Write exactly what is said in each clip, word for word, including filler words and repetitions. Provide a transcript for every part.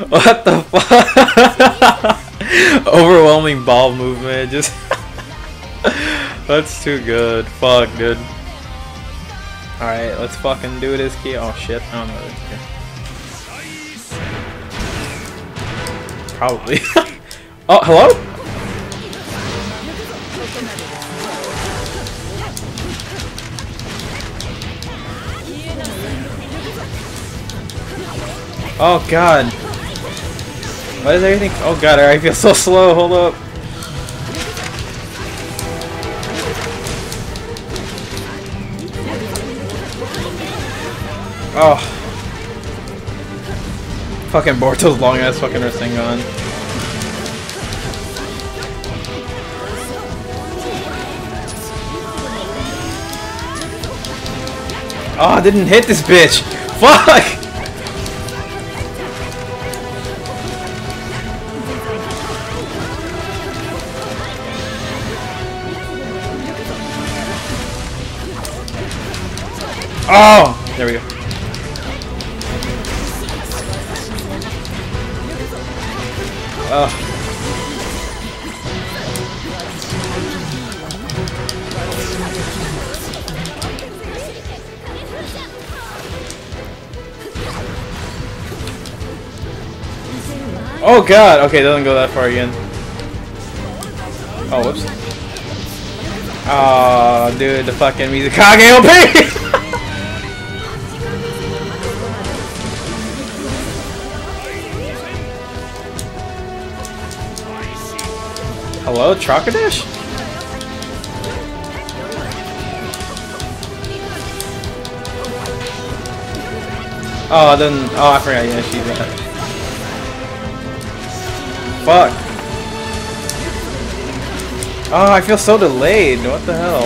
What the fuck? Overwhelming ball movement. Just. That's too good. Fuck, dude. Alright, let's fucking do this key. Oh shit. I don't know this key. Probably. Oh, hello? Oh god. Why is everything? Oh god, I feel so slow. Hold up. Oh. Fucking Boruto's long ass fucking Rasengan. Oh, I didn't hit this bitch. Fuck. Oh, there we go. Oh. Oh god, okay, it doesn't go that far again. Oh, whoops. Oh, dude, the fucking Mizukage O P! Hello, Trocadish? Oh, then, oh, I forgot, yeah, she's that. Fuck. Oh, I feel so delayed. What the hell?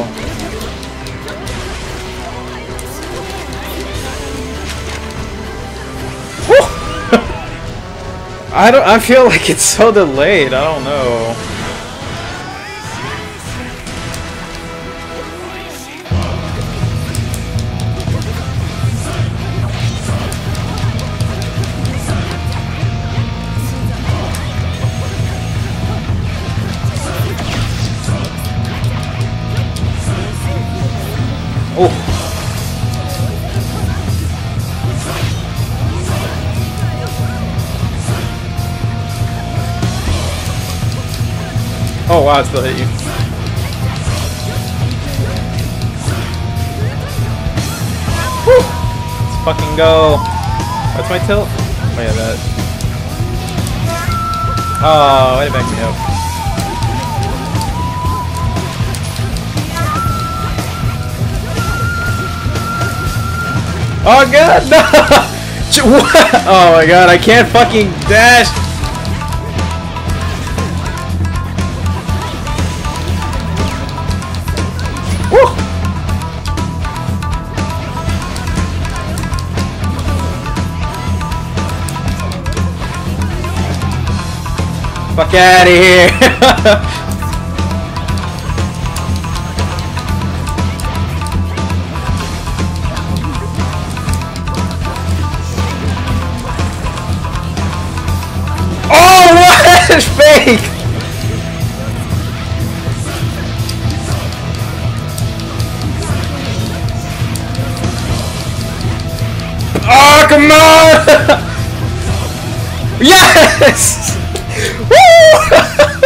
I don't. I feel like it's so delayed. I don't know. Oh. Oh wow, it still hit you. Woo! Let's fucking go. What's my tilt? Oh yeah, that. Oh, way to back me up. Oh god, no! What? Oh my god, I can't fucking dash! Woo! Fuck out of here! It's fake! Oh, come on! Yes! Woo!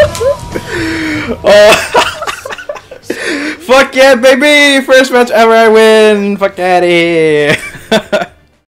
Oh. Fuck yeah, baby! First match ever I win! Fuck out of here!